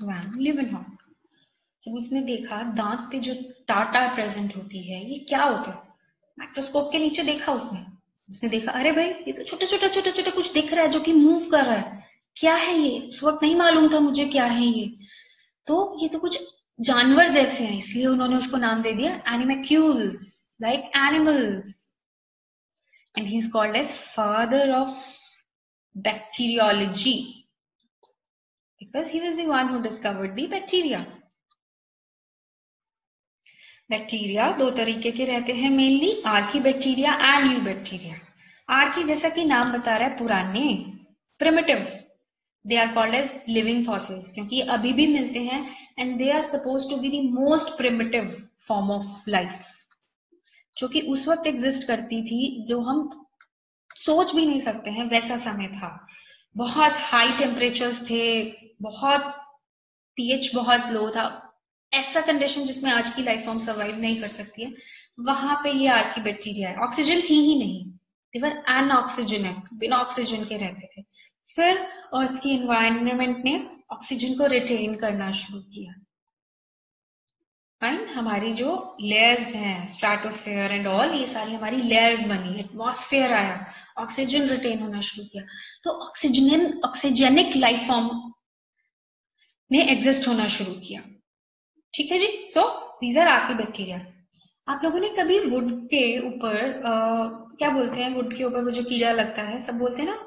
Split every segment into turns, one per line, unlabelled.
Van Leeuwenhoek, जब उसने देखा दांत पे जो टाटा प्रेजेंट होती है, ये क्या होता है, माइक्रोस्कोप के नीचे देखा उसने देखा अरे भाई ये तो छोटा छोटा छोटा छोटा कुछ दिख रहा है जो कि मूव कर रहा है, क्या है ये, उस वक्त नहीं मालूम था मुझे क्या है ये, तो ये तो कुछ जानवर जैसे हैं, इसलिए उन्होंने उसको नाम दे दिया animalcules, like animals, and he is called as father of bacteriology because he was the one who discovered the bacteria. Bacteria दो तरीके के रहते हैं mainly, archaebacteria and eubacteria. Archae जैसा कि नाम बता रहा है पुराने, primitive, they are called as living fossils क्योंकि अभी भी मिलते हैं, and they are suppose to be the most primitive form of life जो कि उस वक्त एग्जिस्ट करती थी, जो हम सोच भी नहीं सकते हैं वैसा समय था। बहुत हाई टेम्परेचर्स थे, बहुत पीएच बहुत लो था, ऐसा कंडीशन जिसमें आज की लाइफ फॉर्म सर्वाइव नहीं कर सकती है, वहां पे ये आर्की बैक्टीरिया है। ऑक्सीजन थी ही नहीं, दे वर अनऑक्सीजनिक, बिना ऑक्सीजन के रहते थे। फिर अर्थ की एनवायरनमेंट ने ऑक्सीजन को रिटेन करना शुरू किया। फाइन, हमारी जो लेयर्स हैं, स्ट्रेटोस्फेयर एंड ऑल, ये सारी हमारी लेयर्स बनी, एटमॉस्फेयर आया, ऑक्सीजन रिटेन होना शुरू किया, तो ऑक्सीजेनिक लाइफ फॉर्म ने एग्जिस्ट होना शुरू किया। ठीक है जी, so these are archaebacteria. आप लोगों ने कभी वुड के ऊपर क्या बोलते हैं, वुड के ऊपर वो जो कीड़ा लगता है, सब बोलते हैं ना,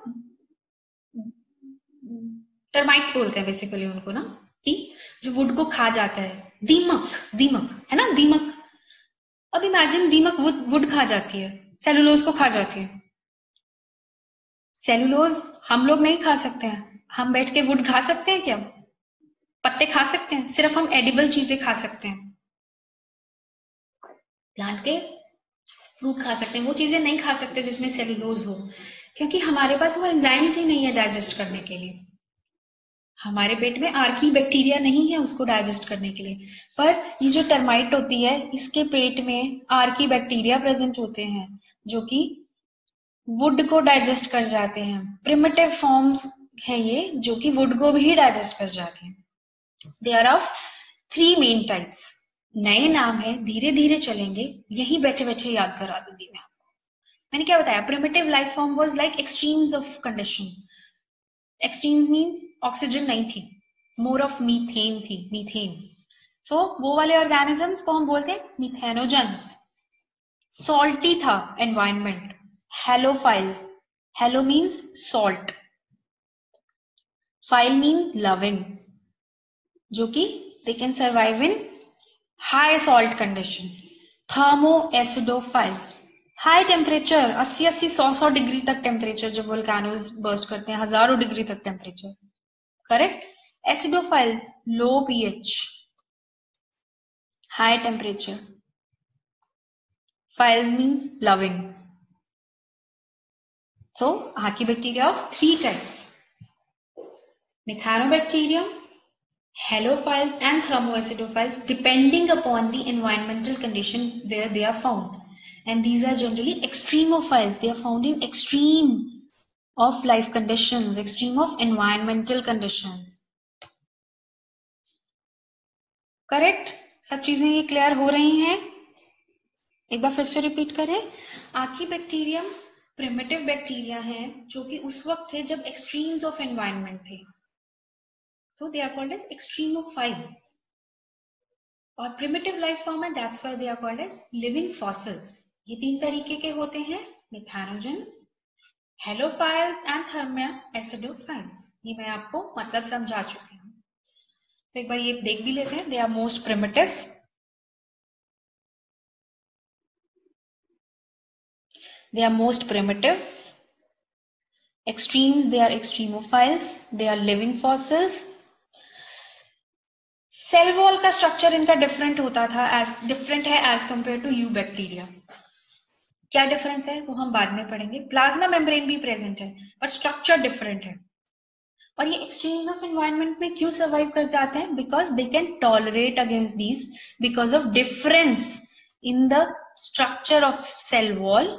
टर्माइट्स बोलते हैं बेसिकली उनको ना, कि जो वुड को खा जाता है, दीमक, दीमक है ना, दीमक। अब इमेजिन दीमक वुड खा जाती है, सेलुलोज को खा जाती है। सेलुलोज हम लोग नहीं खा सकते हैं, हम बैठ के वुड खा सकते हैं क्या? पत्ते खा सकते हैं, सिर्फ हम एडिबल चीजें खा सकते हैं, प्लांट के फ्रूट खा सकते हैं, वो चीजें नहीं खा सकते जिसमें सेलुलोज हो, क्योंकि हमारे पास वो एंजाइम्स ही नहीं है डाइजेस्ट करने के लिए। हमारे पेट में आर्की बैक्टीरिया नहीं है उसको डाइजेस्ट करने के लिए, पर ये जो टर्माइट होती है, इसके पेट में आर्की बैक्टीरिया प्रेजेंट होते हैं जो कि वुड को डाइजेस्ट कर जाते हैं। प्रिमिटिव फॉर्म्स है ये जो कि वुड को भी डाइजेस्ट कर जाते हैं। They are of 3 main types. नए नाम है, धीरे धीरे चलेंगे, यही बैठे बैठे याद करा दूंगी मैं आपको। मैंने क्या बताया, primitive life form was like extremes of condition. Extremes means oxygen नहीं थी, मोर ऑफ मीथेन थी, मीथेन। सो वो वाले ऑर्गेनिजम्स को हम बोलते हैं मीथेनोजेंस। सॉल्टी था environment, halophiles, halo means salt, phile means loving, जो कि they can survive in high salt condition. Thermoacidophiles, high temperature, 80-100 degree तक टेम्परेचर, जब वोल्केनोज बर्स्ट करते हैं, हजारों डिग्री तक temperature, correct. Acidophiles, low pH, high temperature, philes means loving. So, archaebacteria of 3 types: Methanobacterium, halophiles and thermoacidophiles, depending upon the environmental condition where they are found. And these are generally extremophiles. They are found in extreme of life conditions, extreme of environmental conditions. Correct? सब चीजें ये clear हो रही हैं? एक बार फिर से repeat करें। आर्कीबैक्टीरियम प्रिमिटिव बैक्टीरिया हैं जो कि उस वक्त थे जब एक्सट्रीम्स ऑफ एनवायरनमेंट थे, so they are called as extremophiles. और प्रिमिटिव लाइफ फॉर्म है, that's why they are called as living fossils. ये 3 तरीके के होते हैं, methanogens, halophiles and thermoacidophiles. ये मैं आपको मतलब समझा चुकी हूँ, तो एक बार ये देख भी लेते हैं। They are most primitive, they are most primitive. Extremes, they are extremophiles, they are living fossils. Cell wall का स्ट्रक्चर इनका डिफरेंट होता था, डिफरेंट है as compare to eubacteria. क्या डिफरेंस है वो हम बाद में पढ़ेंगे। प्लाज्मा मेम्ब्रेन भी प्रेजेंट है, पर स्ट्रक्चर डिफरेंट है। और ये एक्सट्रीम्स ऑफ एनवायरनमेंट में क्यों सर्वाइव कर जाते हैं? Because they can tolerate against these, because of difference in the structure of cell wall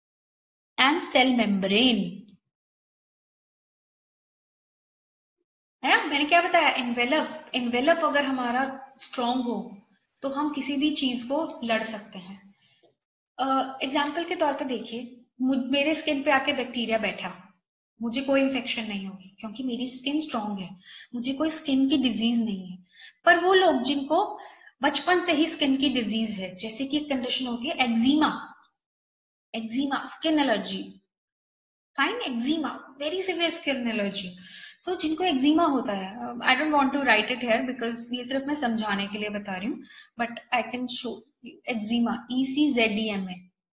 and cell membrane. है ना, मैंने क्या बताया, एनवेलप, एनवेलप अगर हमारा स्ट्रांग हो तो हम किसी भी चीज को लड़ सकते हैं। एग्जाम्पल के तौर पे देखिए, मेरे स्किन पे आके बैक्टीरिया बैठा, मुझे कोई इन्फेक्शन नहीं होगी क्योंकि मेरी स्किन स्ट्रांग है, मुझे कोई स्किन की डिजीज नहीं है। पर वो लोग जिनको बचपन से ही स्किन की डिजीज है, जैसे कि एक कंडीशन होती है eczema, eczema skin allergy, fine, eczema very severe skin allergy, तो जिनको एक्जिमा होता है, I don't want to write it here because ये सिर्फ मैं समझाने के लिए बता रही हूँ, but I can show eczema, ECZEMA,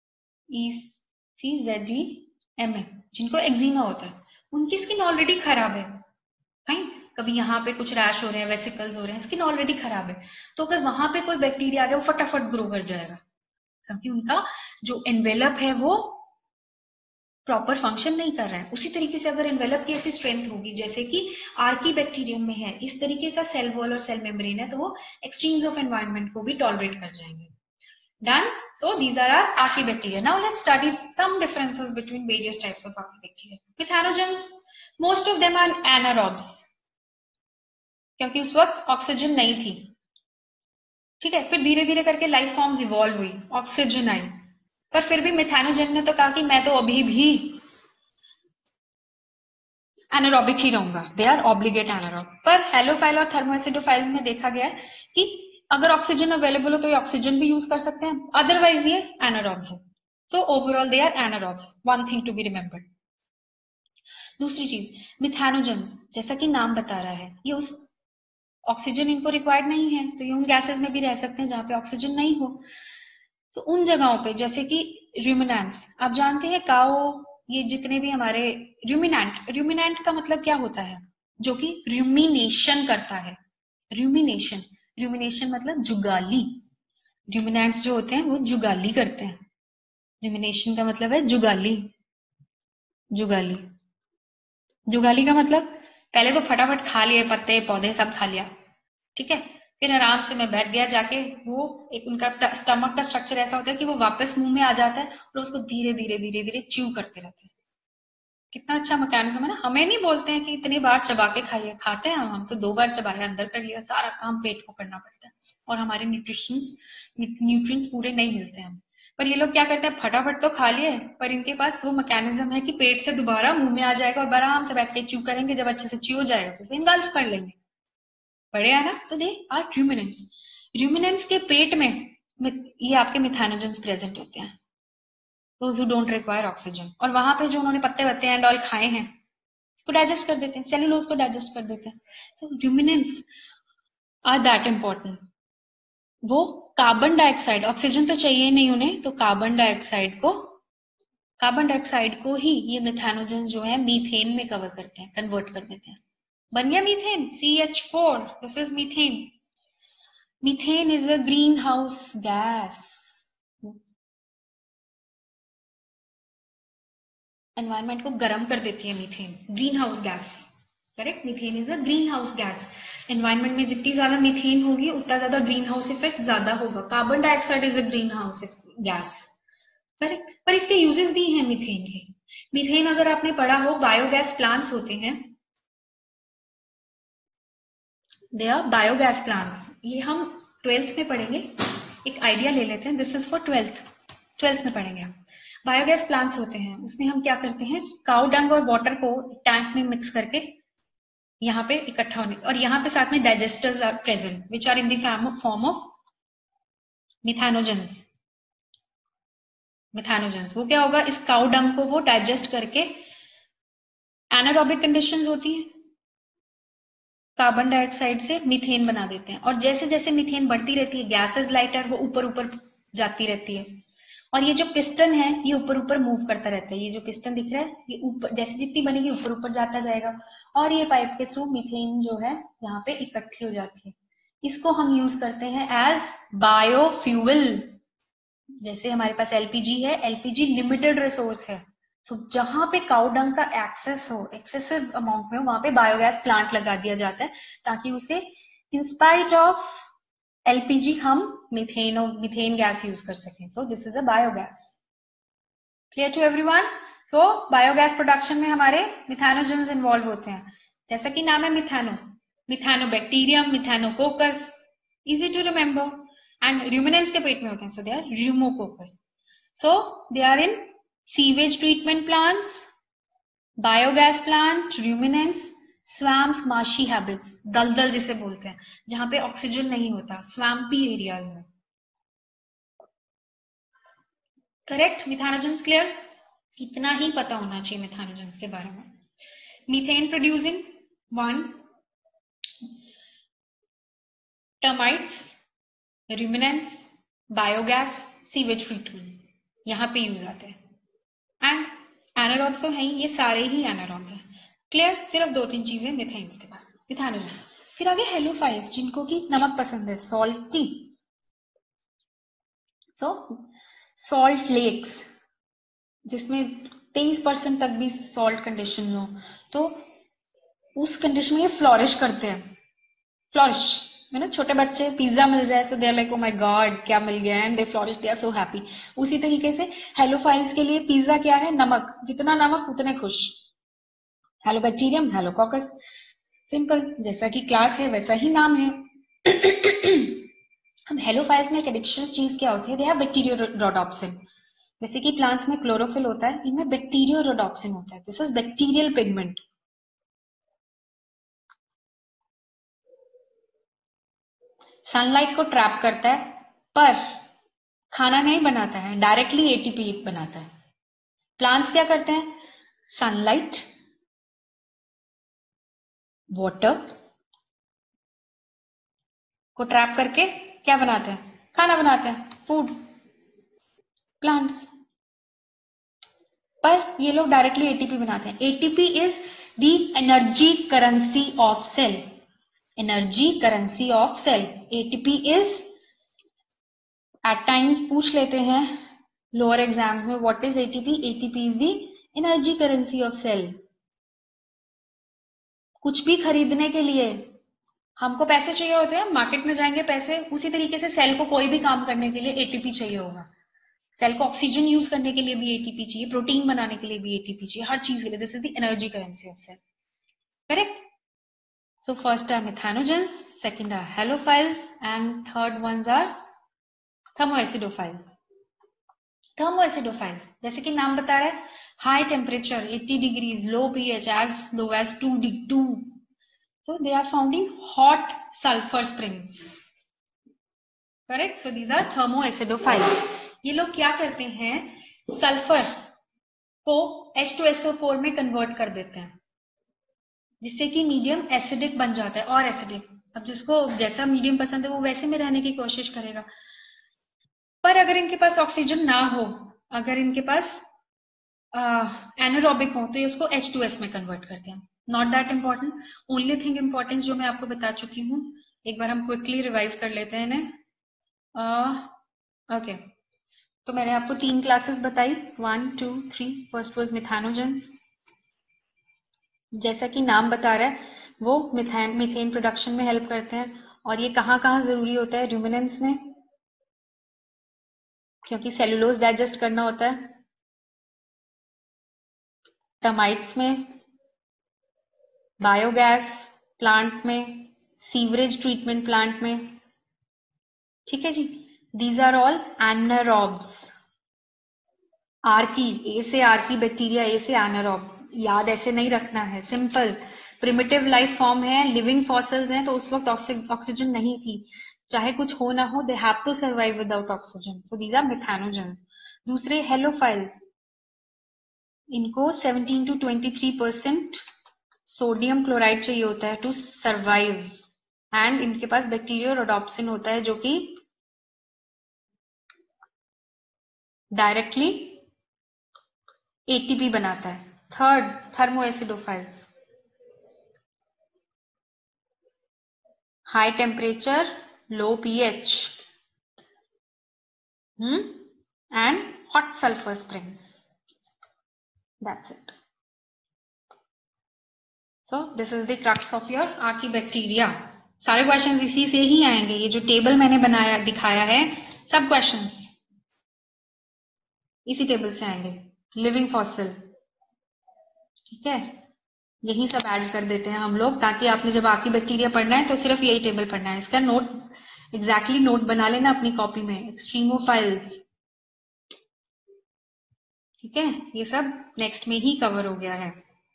ECZEMA, जिनको एक्जिमा होता है उनकी स्किन ऑलरेडी खराब है, फाइन, कभी यहाँ पे कुछ रैश हो रहे हैं, वेसिकल्स हो रहे हैं, स्किन ऑलरेडी खराब है, तो अगर वहां पे कोई बैक्टीरिया आ गया वो फटाफट ग्रो कर जाएगा क्योंकि उनका जो एनवेलप है वो प्रॉपर फंक्शन नहीं कर रहा है। उसी तरीके से अगर एनवेलप की ऐसी स्ट्रेंथ होगी जैसे कि आर्की बैक्टीरियम में है, इस तरीके का सेल वॉल और सेल मेम्ब्रेन है, तो वो एक्सट्रीम्स ऑफ एनवायरनमेंट को भी टॉलरेट कर जाएंगे। Done. So these are our archibacteria. Now let's study some differences between various types of archibacteria. Methanogens, most of them are anaerobes, क्योंकि उस वक्त ऑक्सीजन नहीं थी, ठीक है। फिर धीरे धीरे करके लाइफ फॉर्म्स इवॉल्व हुई, ऑक्सीजन आई, पर फिर भी मिथानोजन ने तो कहा कि मैं तो अभी भी एनारोबिक ही रहूंगा, दे आर ऑब्लिगेट एनारोब। पर हेलोफाइल और थर्मोएसिडोफाइल में देखा गया है कि अगर ऑक्सीजन अवेलेबल हो तो ये ऑक्सीजन भी यूज कर सकते हैं, अदरवाइज ये एनारोब्स है। So overall they are anaerobes, one thing to be remembered. दूसरी चीज, मिथानोजेंस, जैसा कि नाम बता रहा है, ये उस ऑक्सीजन इनको रिक्वायर्ड नहीं है, तो ये उन गैसेस में भी रह सकते हैं जहां पे ऑक्सीजन नहीं हो। तो उन जगहों पे जैसे कि रूमिनेंट्स, आप जानते हैं काओ, ये जितने भी हमारे रूमिनेंट, रूमिनेंट का मतलब क्या होता है, जो कि रूमिनेशन करता है, रूमिनेशन, रूमिनेशन मतलब जुगाली, रूमिनेंट्स जो होते हैं वो जुगाली करते हैं, रूमिनेशन का मतलब है जुगाली, जुगाली, जुगाली का मतलब पहले तो फटाफट खा लिए पत्ते पौधे सब खा लिया, ठीक है, फिर आराम से मैं बैठ गया जाके, वो एक उनका स्टमक का स्ट्रक्चर ऐसा होता है कि वो वापस मुंह में आ जाता है और उसको धीरे धीरे धीरे धीरे च्यू करते रहते हैं। कितना अच्छा मैकेनिज्म है ना। हमें नहीं बोलते हैं कि इतनी बार चबा के खाइए, खाते हैं हम तो 2 बार चबाया अंदर कर लिया, सारा काम पेट को करना पड़ता है और हमारे न्यूट्रिएंट्स पूरे नहीं मिलते हैं। पर ये लोग क्या करते हैं, फटाफट तो खा लिए, पर इनके पास वो मैकेनिज्म है कि पेट से दोबारा मुंह में आ जाएगा और आराम से बैठ के च्यू करेंगे, जब अच्छे से च्यू हो जाएगा तो उसे इंगल्फ कर लेंगे, बढ़िया है ना। So they are ruminants, ruminants के पेट में ये आपके मिथानोजेंस प्रेजेंट होते हैं, those who don't require oxygen, और वहां पे जो उन्होंने पत्ते वत्ते एंड ऑल खाए हैं उसको डाइजेस्ट कर देते हैं, सेलुलोज को डाइजेस्ट कर देते हैं। So ruminants are that important. वो कार्बन डाइऑक्साइड, ऑक्सीजन तो चाहिए नहीं उन्हें, तो कार्बन डाइऑक्साइड को ही ये मिथानोजेंस जो है मीथेन में कवर करते हैं, कन्वर्ट कर देते हैं, बन गया methane, CH4, this is methane. Methane is a greenhouse gas, environment को गर्म कर देती है methane, greenhouse gas, correct, methane is a greenhouse gas. Environment में जितनी ज्यादा मीथेन होगी उतना ज्यादा ग्रीन हाउस इफेक्ट ज्यादा होगा। Carbon dioxide is a greenhouse gas, correct, पर इसके यूजेस भी हैं मीथेन के। मीथेन अगर आपने पढ़ा हो, बायोगैस प्लांट्स होते हैं, दे आर बायोगैस प्लांट्स, ये हम 12th में पढ़ेंगे, एक आइडिया ले लेते हैं, दिस इज फॉर 12th में पढ़ेंगे हम। बायोगैस प्लांट्स होते हैं, उसमें हम क्या करते हैं, काउ डंग और वाटर को टैंक में मिक्स करके यहाँ पे इकट्ठा होने, और यहाँ पे साथ में digesters are present which are in the form of methanogens. Methanogens वो क्या होगा, इस काउ डंग को वो डाइजेस्ट करके, एनारोबिक कंडीशंस होती है, कार्बन डाइऑक्साइड से मीथेन बना देते हैं, और जैसे जैसे मीथेन बढ़ती रहती है, गैसेस लाइटर, वो ऊपर ऊपर जाती रहती है, और ये जो पिस्टन है ये ऊपर ऊपर मूव करता रहता है, ये जो पिस्टन दिख रहा है ये ऊपर जैसे जितनी बनेगी ऊपर ऊपर जाता जाएगा, और ये पाइप के थ्रू मीथेन जो है यहाँ पे इकट्ठी हो जाती है। इसको हम यूज करते हैं एज बायोफ्यूल। जैसे हमारे पास एलपीजी है, एलपीजी लिमिटेड रिसोर्स है, तो जहां पे काउडंग का एक्सेस हो, एक्सेसिव अमाउंट में हो, वहां पे बायोगैस प्लांट लगा दिया जाता है ताकि उसे इंस्पाइट ऑफ एलपीजी हम मीथेन गैस यूज कर सकें। So this is a biogas. Clear to everyone? So biogas production में हमारे मिथानोजेंस इन्वॉल्व होते हैं। जैसा कि नाम है methano, methanobacterium, methanococcus, easy to remember. And ruminants के पेट में होते हैं, so they are ruminococcus. So they are in sewage treatment plants, biogas plant, ruminants, swamps, marshy habits, दलदल जिसे बोलते हैं, जहां पे ऑक्सीजन नहीं होता, स्वैम्पी एरियाज में। करेक्ट? Methanogens clear? इतना ही पता होना चाहिए मिथानोजेंस के बारे में। Methane producing 1, termites, ruminants, biogas, sewage treatment, यहां पे यूज आते हैं। एंड एनारोब्स तो है ही, ये सारे ही एनारोब्स हैं। क्लियर? सिर्फ 2-3 चीजें मिथेन्स के बाद, मिथानोजेन। फिर आगे हेलोफाइल्स, जिनको की नमक पसंद है, सॉल्टी। सो सॉल्ट लेक्स, जिसमें 23% तक भी सॉल्ट कंडीशन हो, तो उस कंडीशन में ये फ्लोरिश करते हैं। फ्लोरिश, छोटे बच्चे पिज्जा मिल जाए so they are like oh my god क्या मिल गया, and they flourish, they are so happy. उसी तरीके से हेलोफाइल्स के लिए पिज्जा क्या है? नमक, जितना नमक उतने खुश। हेलोबैक्टीरियम, हेलोकोकस, सिंपल, जैसा कि क्लास है वैसा ही नाम है। अब हेलोफाइल्स में एक एडिक्शनल चीज क्या होती है? They have bacteriorhodopsin. जैसे कि प्लांट्स में क्लोरोफिल होता है, इनमें बैक्टीरियोरोडोप्सिन होता है। This is bacterial pigment. Sunlight को ट्रैप करता है, पर खाना नहीं बनाता है, डायरेक्टली एटीपी बनाता है। प्लांट्स क्या करते हैं? सनलाइट, वाटर को ट्रैप करके क्या बनाते हैं? खाना बनाते हैं, फूड। प्लांट्स, पर ये लोग डायरेक्टली एटीपी बनाते हैं। ATP is the energy currency of cell. Energy currency of cell, ATP is, at times पूछ लेते हैं लोअर एग्जाम्स में, what is ATP? ATP is the energy currency of cell. कुछ भी खरीदने के लिए हमको पैसे चाहिए होते हैं, मार्केट में जाएंगे पैसे, उसी तरीके से सेल को कोई भी काम करने के लिए एटीपी चाहिए होगा। सेल को ऑक्सीजन यूज करने के लिए भी एटीपी चाहिए, प्रोटीन बनाने के लिए भी एटीपी चाहिए, हर चीज के लिए। This is the energy currency of cell. Correct? So first are methanogens, second are halophiles, and third ones are thermoacidophiles. Thermoacidophile, जैसे कि नाम बता रहा है, high temperature 80 degrees, low pH as low as 2. So they are found in hot sulfur springs. Correct? So these are thermoacidophiles. ये लोग क्या करते हैं? सल्फर को H2SO4 में कन्वर्ट कर देते हैं, जिससे कि मीडियम एसिडिक बन जाता है, और एसिडिक। अब जिसको जैसा मीडियम पसंद है वो वैसे में रहने की कोशिश करेगा। पर अगर इनके पास ऑक्सीजन ना हो, अगर इनके पास एनारोबिक हो, तो ये उसको H2S में कन्वर्ट करते हैं। Not that important, only thing importance जो मैं आपको बता चुकी हूँ, एक बार हम क्विकली रिवाइज कर लेते हैं इन्हें। ओके, तो मैंने आपको 3 क्लासेस बताई, 1, 2, 3। फर्स्ट वाज मिथानोजेंस, जैसा कि नाम बता रहा है वो मीथेन प्रोडक्शन में हेल्प करते हैं। और ये कहाँ कहाँ जरूरी होता है? रूमिनेंट्स में, क्योंकि सेलुलोज डाइजेस्ट करना होता है। टर्माइट्स में, बायोगैस प्लांट में, सीवरेज ट्रीटमेंट प्लांट में। ठीक है जी, these are all anaerobes. Archae, A से आर्की बैक्टीरिया, ए से एनारोब, याद ऐसे नहीं रखना है, सिंपल। प्रिमिटिव लाइफ फॉर्म है, लिविंग फॉसिल्स हैं, तो उस वक्त ऑक्सीजन नहीं थी, चाहे कुछ हो ना हो, they have to survive without oxygen. So these are methanogens. दूसरे हेलोफाइल्स, इनको 17 to 23% सोडियम क्लोराइड चाहिए होता है टू सर्वाइव, एंड इनके पास बैक्टीरियोरोडोप्सिन होता है जो कि डायरेक्टली एटीपी बनाता है। Third, thermoacidophiles, high temperature, low pH, and hot sulphur springs. That's it. So this is the crux of your archaebacteria. सारे क्वेश्चंस इसी से ही आएंगे, ये जो टेबल मैंने बनाया दिखाया है, सब क्वेश्चंस इसी टेबल से आएंगे। लिविंग फॉसिल, ठीक है, यही सब ऐड कर देते हैं हम लोग, ताकि आपने जब आर्की बैक्टीरिया पढ़ना है तो सिर्फ यही टेबल पढ़ना है। इसका नोट एग्जैक्टली नोट बना लेना अपनी कॉपी में, एक्सट्रीमोफाइल्स। ठीक है, ये सब नेक्स्ट में ही कवर हो गया है।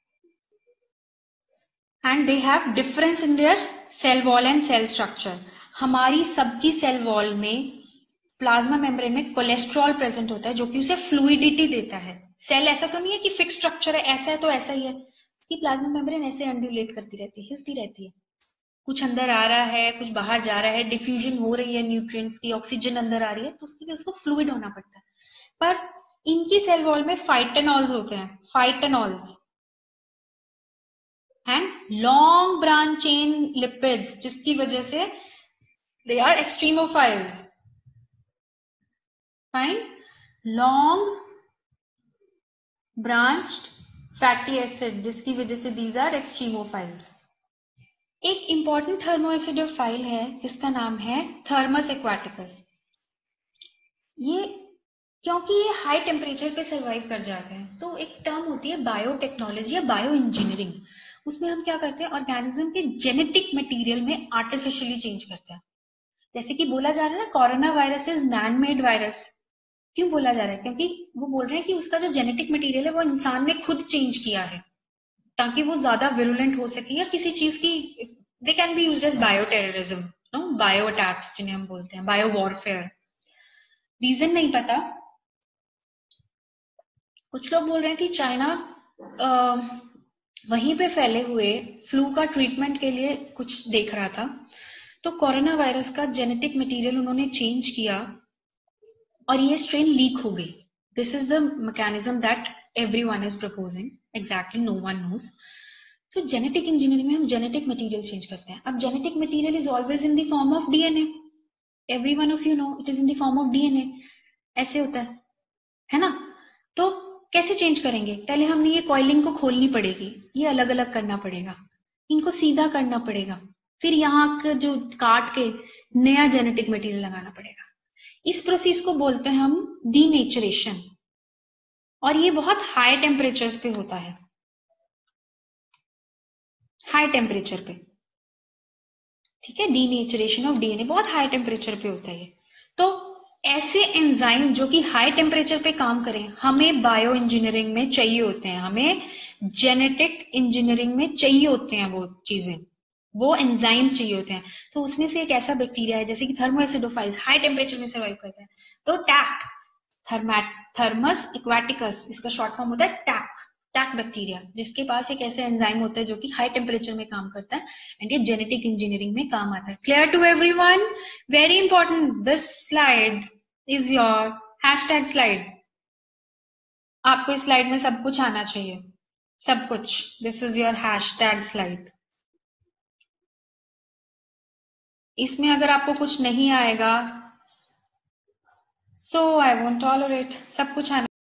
And they have difference in their cell wall and cell structure. हमारी सबकी सेल वॉल में, प्लाज्मा मेम्ब्रेन में कोलेस्ट्रॉल प्रेजेंट होता है जो कि उसे फ्लूइडिटी देता है। सेल ऐसा तो नहीं है कि फिक्स स्ट्रक्चर है, ऐसा है तो ऐसा ही है, कि प्लाज्मा मेम्ब्रेन ऐसे अंडुलेट करती रहती है, हिलती रहती है, कुछ अंदर आ रहा है, कुछ बाहर जा रहा है, डिफ्यूजन हो रही है न्यूट्रिएंट्स की, ऑक्सीजन अंदर आ रही है, तो उसके लिए उसको फ्लूइड होना पड़ता है। पर इनकी सेल वॉल में फाइटेनॉल्स होते हैं, phytanols and long branch chain lipids, जिसकी वजह से they are extremophiles. Fine, long branched fatty acid, जिसकी वजह से दीज आर एक्सट्रीमोफाइल्स। एक इंपॉर्टेंट थर्मोएसिडोफाइल है जिसका नाम है थर्मस एक्वाटिकस। ये क्योंकि ये हाई टेम्परेचर पे सरवाइव कर जाते हैं, तो एक टर्म होती है बायोटेक्नोलॉजी या बायो इंजीनियरिंग। उसमें हम क्या करते हैं, ऑर्गेनिज्म के जेनेटिक मटेरियल में आर्टिफिशियली चेंज करते हैं। जैसे कि बोला जा रहा है ना, corona virus is man made virus. क्यों बोला जा रहा है? क्योंकि वो बोल रहे हैं कि उसका जो जेनेटिक मटेरियल है वो इंसान ने खुद चेंज किया है, ताकि वो ज्यादा विरुलेंट हो सके, या किसी चीज की, they can be used as bioterrorism, no, bio attacks जिन्हें हम बोलते हैं, बायो वॉरफेयर। रीजन नहीं पता। कुछ लोग बोल रहे हैं कि चाइना वहीं पे फैले हुए फ्लू का ट्रीटमेंट के लिए कुछ देख रहा था, तो कोरोना वायरस का जेनेटिक मटेरियल उन्होंने चेंज किया और ये स्ट्रेन लीक हो गई। This is the mechanism that everyone is proposing, exactly no one knows. तो जेनेटिक इंजीनियरिंग में हम जेनेटिक मटेरियल चेंज करते हैं। अब genetic material is always in the form of DNA, every one of you know it is in the form of DNA, ऐसे होता है ना? तो कैसे चेंज करेंगे? पहले हमने ये कॉइलिंग को खोलनी पड़ेगी, ये अलग अलग करना पड़ेगा, इनको सीधा करना पड़ेगा, फिर यहाँ जो काट के नया जेनेटिक मटेरियल लगाना पड़ेगा। इस प्रोसेस को बोलते हैं हम डीनेचरेशन, और ये बहुत हाई टेम्परेचर्स पे होता है, हाई टेम्परेचर पे। ठीक है, डीनेचरेशन ऑफ डीएनए बहुत हाई टेम्परेचर पे होता है। तो ऐसे एंजाइम जो कि हाई टेम्परेचर पे काम करें, हमें बायो इंजीनियरिंग में चाहिए होते हैं, हमें जेनेटिक इंजीनियरिंग में चाहिए होते हैं वो चीजें, वो एंजाइम्स चाहिए होते हैं। तो उसमें से एक ऐसा बैक्टीरिया है जैसे कि थर्मोएसिडोफाइल्स, हाई टेम्परेचर में सर्वाइव करता है, तो टैक, थर्मस एक्वाटिकस, इसका शॉर्ट फॉर्म होता है टैक बैक्टीरिया, जिसके पास एक ऐसे एंजाइम होता है जो कि हाई टेम्परेचर में काम करता है, एंड ये जेनेटिक इंजीनियरिंग में काम आता है। Clear to everyone? Very important, this slide is your hashtag slide. आपको इस स्लाइड में सब कुछ आना चाहिए, सब कुछ। This is your hashtag slide. इसमें अगर आपको कुछ नहीं आएगा, सो आई वोंट टॉलरेट, सब कुछ आना